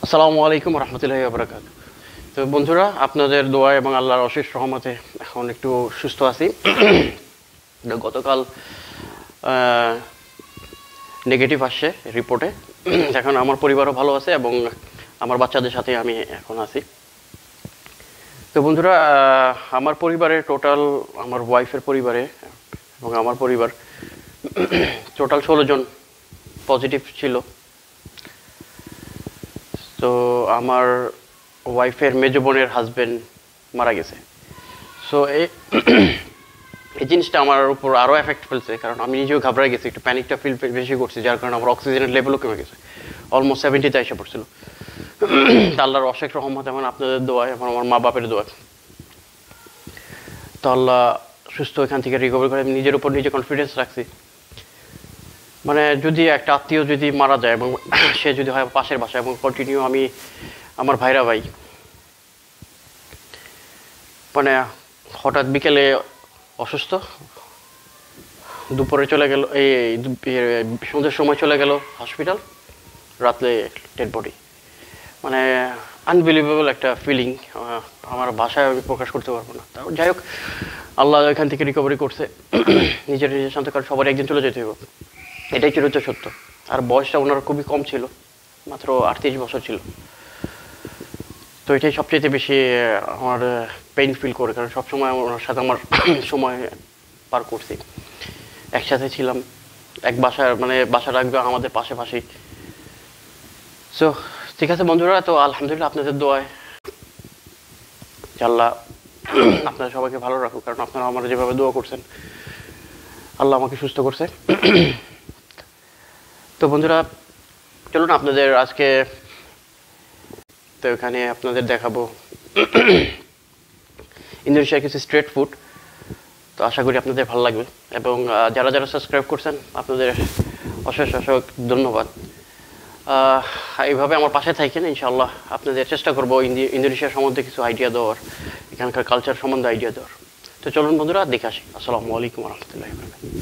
আসসালামু আলাইকুম রহমতুল্লাহি ওয়া বারাকাতুহু। তো বন্ধুরা, আপনাদের দোয়া এবং আল্লাহর অশেষ রহমতে এখন একটু সুস্থ আছি। গতকাল নেগেটিভ আসছে রিপোর্টে। এখন আমার পরিবারও ভালো আছে এবং আমার বাচ্চাদের সাথে আমি এখন আছি। তো বন্ধুরা, আমার পরিবারে টোটাল, আমার ওয়াইফের পরিবারে এবং আমার পরিবার টোটাল 16 জন পজিটিভ ছিল। তো আমার ওয়াইফের মেজ বোনের হাজব্যান্ড মারা গেছে। সো এই জিনিসটা আমার উপর আরও এফেক্ট ফেলছে, কারণ আমি নিজেও ঘাবড়ে গেছি, একটু প্যানিকটা ফিল বেশি করছি, যার কারণে আমার অক্সিজেনের লেভেলও কমে গেছে, অলমোস্ট 70-তে এসে পড়ছিল। আল্লাহর অশেষ রহমত এবং আপনাদের দোয়া এবং আমার মা বাপের দোয়া, তো আল্লাহ সুস্থ এখান থেকে রিকভার করে। আমি নিজের উপর নিজে কনফিডেন্স রাখছি। মানে যদি একটা আত্মীয় যদি মারা যায় এবং সে যদি হয় পাশের বাসায়, এবং কন্টিনিউ আমি আমার ভাই মানে হঠাৎ বিকেলে অসুস্থ, দুপুরে চলে গেল, এই সন্ধ্যের সময় চলে গেল হসপিটাল, রাত্রে ডেড বডি। মানে আনবিলিভেবল একটা ফিলিং, আমার ভাষায় আমি প্রকাশ করতে পারবো না। তাও যাই হোক, আল্লাহ এখান থেকে রিকভারি করছে। নিজের শান্ত, কারণ সবার একদিন চলে যেতে হবে, এটাই চিরন্ত সত্য। আর বয়সটা ওনার খুবই কম ছিল, মাত্র 38 বছর ছিল। তো এটাই সবচেয়ে বেশি আমার পেইন ফিল করে, কারণ সবসময় ওনার সাথে আমার সময় পার করছি, একসাথে ছিলাম, এক বাসার, মানে বাসার একদম আমাদের পাশাপাশি। সো ঠিক আছে বন্ধুরা, তো আলহামদুলিল্লাহ আপনাদের দোয়ায় আল্লাহ আপনারা সবাইকে ভালো রাখুক, কারণ আপনারা আমার যেভাবে দোয়া করছেন আল্লাহ আমাকে সুস্থ করছে। তো বন্ধুরা, চলুন আপনাদের আজকে, তো এখানে আপনাদের দেখাবো ইন্দোনেশিয়ার কিছু স্ট্রিট ফুড। তো আশা করি আপনাদের ভালো লাগবে, এবং যারা যারা সাবস্ক্রাইব করছেন আপনাদের অশেষ ধন্যবাদ। এইভাবে আমার পাশে থাকেন, ইনশাআল্লাহ আপনাদের চেষ্টা করবো ইন্দোনেশিয়ার সম্বন্ধে কিছু আইডিয়া দেওয়ার, এখানকার কালচার সম্বন্ধে আইডিয়া দেওয়ার। তো চলুন বন্ধুরা, দেখে আসি। আসসালামু আলাইকুম রহমতুল্লাহি ওয়া বারাকাতুহু।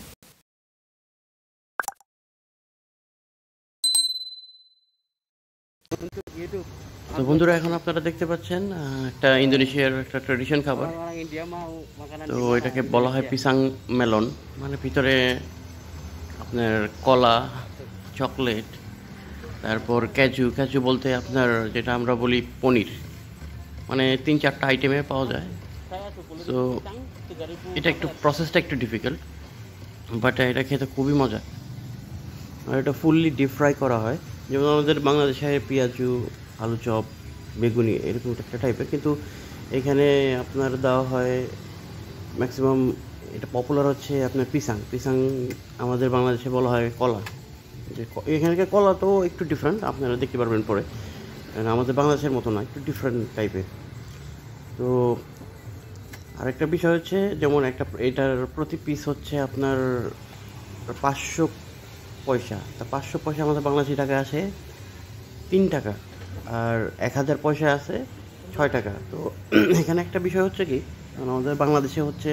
তো বন্ধুরা, এখন আপনারা দেখতে পাচ্ছেন একটা ইন্দোনেশিয়ার একটা ট্রেডিশন খাবার। তো এটাকে বলা হয় পিসাং মেলন, মানে ভিতরে আপনার কলা, চকলেট, তারপর ক্যাজু বলতে আপনার যেটা আমরা বলি পনির, মানে 3-4টা আইটেমে পাওয়া যায়। তো এটা একটু প্রসেসটা একটু ডিফিকাল্ট, বাট এটা খেতে খুবই মজা। আর এটা ফুললি ডিপ ফ্রাই করা হয়, যেমন আমাদের বাংলাদেশে পেঁয়াজু, আলু চপ, বেগুনি এরকম একটা টাইপের, কিন্তু এখানে আপনার দেওয়া হয় ম্যাক্সিমাম। এটা পপুলার হচ্ছে আপনার পিসাং আমাদের বাংলাদেশে বলা হয় কলা। যে এখানকার কলা তো একটু ডিফারেন্ট, আপনারা দেখতে পারবেন পরে, আমাদের বাংলাদেশের মতো না, একটু ডিফারেন্ট টাইপের। তো আরেকটা বিষয় হচ্ছে, যেমন এটার প্রতি পিস হচ্ছে আপনার 500 পয়সা। তা 500 পয়সা আমাদের বাংলাদেশি টাকা আসে 3 টাকা, আর 1000 পয়সা আছে 6 টাকা। তো এখানে একটা বিষয় হচ্ছে কি, আমাদের বাংলাদেশে হচ্ছে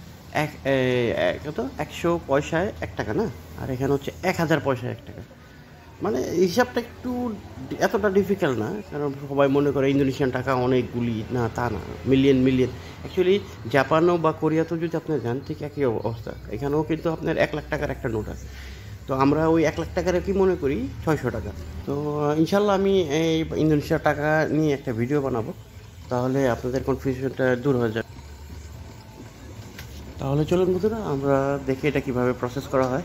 100 পয়সায় 1 টাকা না, আর এখানে হচ্ছে 1000 পয়সায় 1 টাকা। মানে হিসাবটা একটু এতটা ডিফিকাল্ট না, কারণ সবাই মনে করে ইন্দোনেশিয়ান টাকা অনেকগুলি, না তা না, মিলিয়ন। অ্যাকচুয়ালি জাপানও বা কোরিয়াতেও যদি আপনি যান, ঠিক একই অবস্থা। এখানেও কিন্তু আপনার 1 লাখ টাকার একটা নোট আছে। তো আমরা ওই 1 লাখ টাকার কি মনে করি 600 টাকা। তো ইনশাল্লাহ আমি এই ইন্দোনেশিয়ার টাকা নিয়ে একটা ভিডিও বানাবো, তাহলে আপনাদের কনফিউশনটা দূর হয়ে যাবে। তাহলে চলুন বন্ধুরা, আমরা দেখি এটা কিভাবে প্রসেস করা হয়।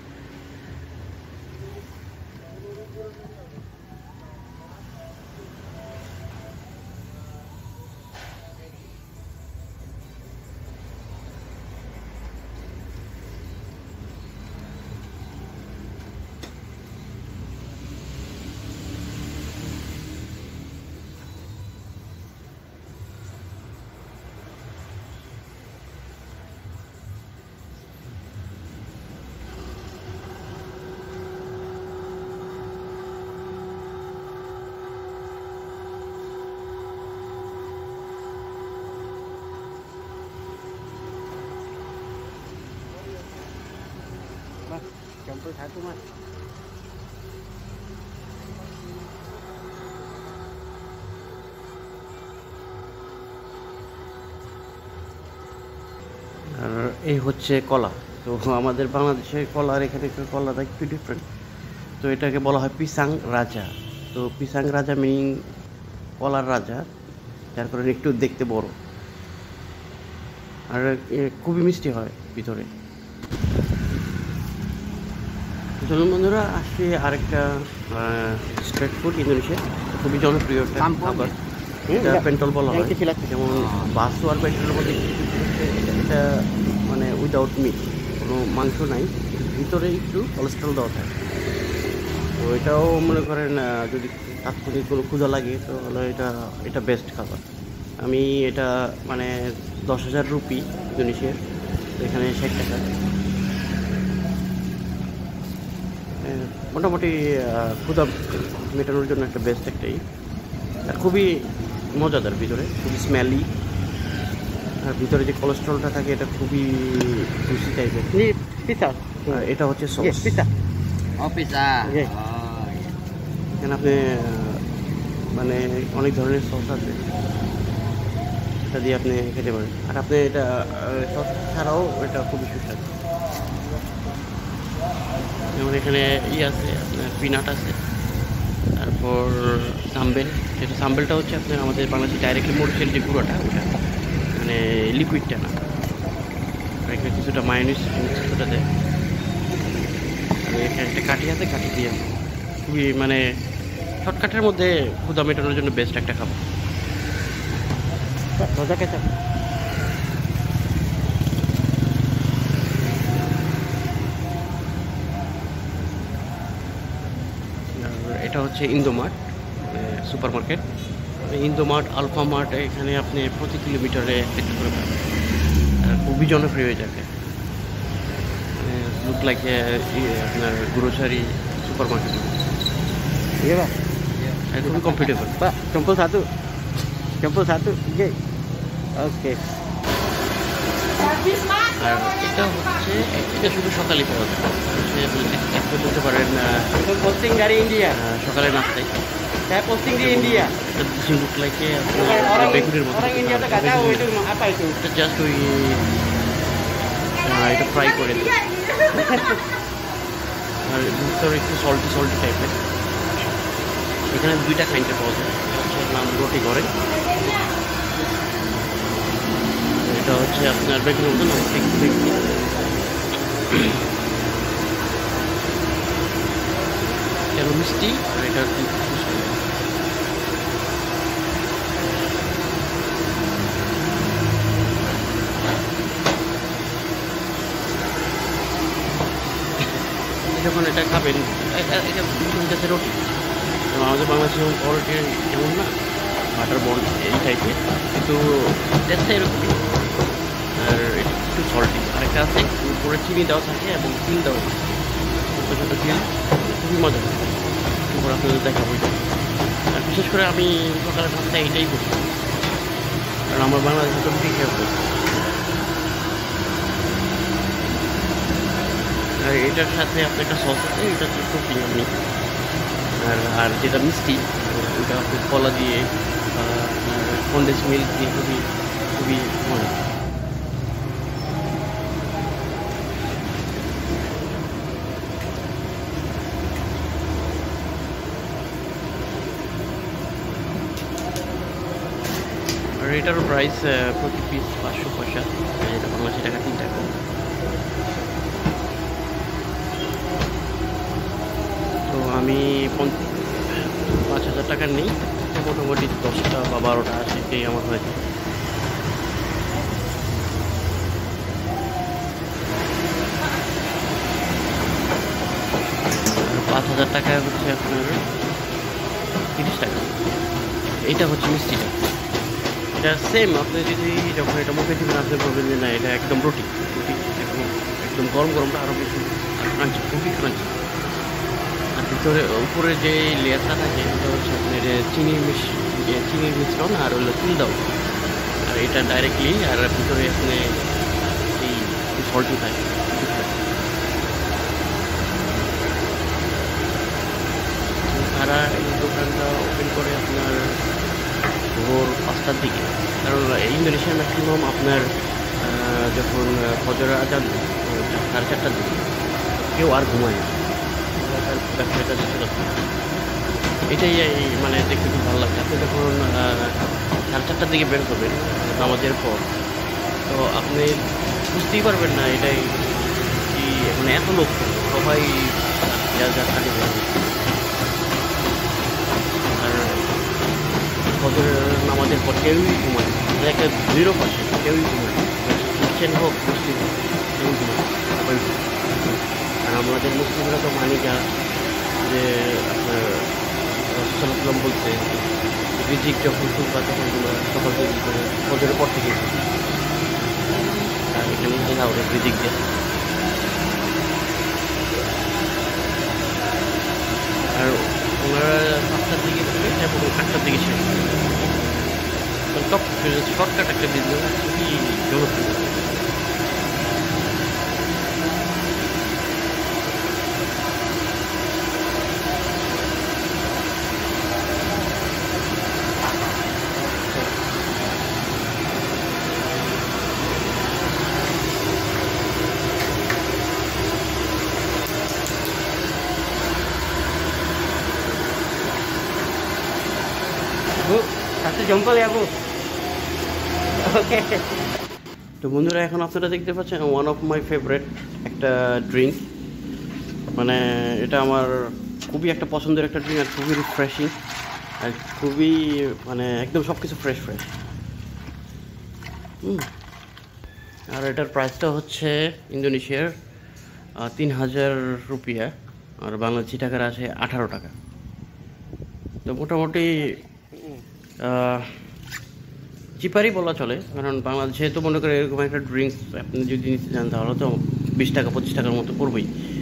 Mas, 1 campur 1 mas. এই হচ্ছে কলা। তো আমাদের বাংলাদেশের কলা আর এখানে কলাটা একটু ডিফারেন্ট। তো এটাকে বলা হয় পিসাং রাজা। তো পিসাং রাজা মিনিং কলার রাজা, যার কারণে একটু দেখতে বড় আর খুবই মিষ্টি হয় ভিতরে। চলুন বন্ধুরা, আসি আরেকটা স্ট্রিট ফুড ইন্দোনেশিয়া, খুবই জনপ্রিয় একটা খাবার, এটা পেন্টল বলা হয়। যেমন বাসু আর পেন্টলের মধ্যে এটা মানে উইদাউট মিট, কোনো মাংস নাই, ভিতরে একটু কোলেস্ট্রল দেওয়া থাকে। তো এটাও মনে করেন যদি তাৎক্ষণিক কোনো ক্ষুধা লাগে তো হলো এটা বেস্ট খাবার। আমি এটা মানে 10,000 রুপি ইন্দোনেশিয়ার, এখানে 60 টাকা। মোটামুটি ক্ষুধা মেটানোর জন্য একটা বেস্ট একটাই, আর খুবই মজাদার, ভিতরে খুবই স্মেলি, আর ভিতরে যে কোলেস্ট্রলটা থাকে এটা খুবই জুসি টাইপের। আর এটা হচ্ছে সস। এখানে আপনি মানে অনেক ধরনের সস আছে, এটা দিয়ে আপনি খেতে পারেন। আর আপনি এটা সস ছাড়াও এটা খুবই সুস্বাদু। যেমন এখানে আছে আপনার পিনাট আছে, তারপর সাম্বেল। যেটা সাম্বেলটা হচ্ছে আপনার আমাদের বাংলাদেশে ডাইরেক্টলি মরিচের যে গুঁড়োটা, ওটা মানে লিকুইডটা না, এখানে কিছুটা মায়োনিজ কিছুটা দেয়। এখানে একটা কাঠি আছে, কাঠি দিয়ে খুবই মানে শর্টকাটের মধ্যে ক্ষুধা মেটানোর জন্য বেস্ট একটা খাবার। রোজা কেচাপ, এটা হচ্ছে Indomaret super market. Indomaret, Alfamart, এখানে আপনি প্রতি কিলোমিটারে একটা করে পাবেন, খুবই জনপ্রিয় হয়ে যাবে। লুক লাইক আপনার গ্রোসারি সুপার মার্কেট, খুবই কমফোর্টেবল। Jempol satu, oke. আর এটা হচ্ছে এটা শুধু সকালে পাওয়া যায়, একটা বলতে পারেন Posting dari India. সকালে নাস্তায়। Saya posting di India. এটা লুক লাইক আপনার বেগুনের মতো। Orang India tuh nggak tahu itu apa itu. এটা জাস্ট ওই এটা ফ্রাই করে দেয়, আর ভিতরে একটু সল্টি টাইপের। এখানে দুইটা কাইন্ডে পাওয়া যায়, নাম রুটি করে, এটা হচ্ছে আপনার বেগুনের মতো নাম কেন মিষ্টি, আর এটা যখন এটা খাবেন এটা রুটি, আমাদের বাংলাদেশে যেমন পরোটা এমন না, বাটার বন্ড এই টাইপের, কিন্তু টেস্টটা এরকমই। আর একটু সল্টি, আরেকটা আছে উপরে চিনি দেওয়া থাকে এবং তিল দেওয়া থাকে, ছোটো ছোটো তিল, খুবই মজা থাকে। এরপর আপনাদের দেখাবো এটা। আর বিশেষ করে আমি সকালে ভাতটা এইটাই করি, কারণ আমার বাংলাদেশে তো রুটি খেয়ে পড়ি। আর এটার সাথে আপনার একটা সস আছে, এটা হচ্ছে টপিং আপনি। আর যেটা মিষ্টি ওটা আপনি কলা দিয়ে বা কন্ডেন্স মিল্ক দিয়ে খুবই মজা। আর এটারও প্রাইস প্রতি পিস 500 পয়সা, যেটা বাংলাদেশি টাকা 3 টাকা। তো আমি 5,000 টাকার নেই, মোটামুটি 10টা বা 12টা সেটাই আমার হয়েছে। 5,000 টাকায় হচ্ছে আপনার 30 টাকা। এটা হচ্ছে মিষ্টিটা, এটা সেম। আপনি যদি যখন এটা মুখে দিবেন আপনি বলবেন যে না এটা একদম রুটি একদম গরমটা আরও বেশি ক্রাঞ্চি, খুবই ক্রাঞ্চি। আর ভিতরে উপরে যে লেয়ারটা থাকে ওটা হচ্ছে আপনার চিনির মিশ্রণ আর হলো তিল দাও, আর এটা ডাইরেক্টলি, আর ভিতরে আপনি এই সল্টি থাকে। তারা এই দোকানটা ওপেন করে আপনার ভোর 5টার দিকে, কারণ ইন্দোনেশিয়ার ম্যাক্সিমাম আপনার যখন ফজরের আজান দেয়, 4:30টার দিকে কেউ আর ঘুমায় না, ব্যবসাটা চলে। এটাই মানে দেখতে খুব ভালো লাগে। আপনি যখন 4:30টার দিকে বের করবেন নামাজের পর, তো আপনি বুঝতেই পারবেন না এটাই কি, মানে এত লোক সবাই যার যার কাজে বেরোবে। আর ফজরের নামাজের পর কেউই ঘুমায়, মানে একটা 0% কেউই ঘুমায়, খ্রিস্টান হোক মুসলিম হোক কেউই ঘুমায়, সবাই ঘুমায়। আর আমাদের মুসলিমরা তো মানি যা, যে আপনার রাসূলুল্লাহ বলছে রিজিক যখন খুলবা তখন তোমরা সকাল তৈরি করে ফজরের পর থেকে, আর এখানে আল্লাহ ওদের রিজিক দেয়। আর ওনারা 7টার দিকে করে এবং 8টার দিকে শেষ, টপ শর্টকাট একটা বিজনেস, খুবই জনপ্রিয়। Bu, satu jempol ya Bu. Oke. তো বন্ধুরা, এখন আপনারা দেখতে পাচ্ছেন ওয়ান অফ মাই ফেভারিট একটা ড্রিঙ্ক, মানে এটা আমার খুবই একটা পছন্দের একটা ড্রিঙ্ক, আর খুবই রিফ্রেশিং, আর খুবই মানে একদম সব কিছু ফ্রেশ ফ্রেশ। আর এটার প্রাইসটা হচ্ছে ইন্দোনেশিয়ার 3000 রুপিয়া, আর বাংলাদেশি টাকার আছে 18 টাকা। তো মোটামুটি চিপারই বলা চলে, কারণ বাংলাদেশে তো মনে করে এরকম একটা ড্রিঙ্কস আপনি যদি নিতে চান তাহলে তো 20 টাকা 25 টাকার মতো পড়বেই।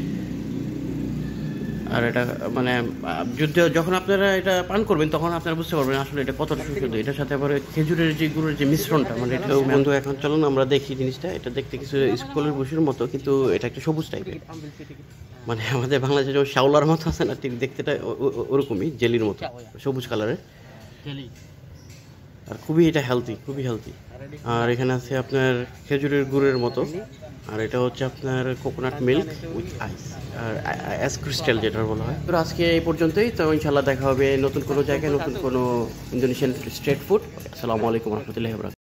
আর এটা মানে যখন আপনারা এটা পান করবেন তখন আপনারা বুঝতে পারবেন আসলে এটা কতটা সুস্বাদু। এটার সাথে আবার খেজুরের যে গুড়ের যে মিশ্রণটা, মানে এটা বন্ধু এখন চলুন আমরা দেখি জিনিসটা। এটা দেখতে কিছু স্কুলের বসির মতো, কিন্তু এটা একটা সবুজ টাইপের, মানে আমাদের বাংলাদেশে যেমন শাওলার মতো আছে না, ঠিক দেখতেটা ওরকমই, জেলির মতো সবুজ কালারের। আর খুবই এটা হেলদি, খুবই হেলদি। আর এখানে আছে আপনার খেজুরের গুড়ের মতো, আর এটা হচ্ছে আপনার কোকোনাট মিল্ক উইথ আইস, আর আইস ক্রিস্টাল যেটা বলা হয়। তো আজকে এই পর্যন্তই, তো ইনশাল্লাহ দেখা হবে নতুন কোনো জায়গায়, নতুন কোনো ইন্দোনেশিয়ান স্ট্রিট ফুড। আসসালামু আলাইকুম রহমতুল্লাহি ওয়া বারাকাতুহু।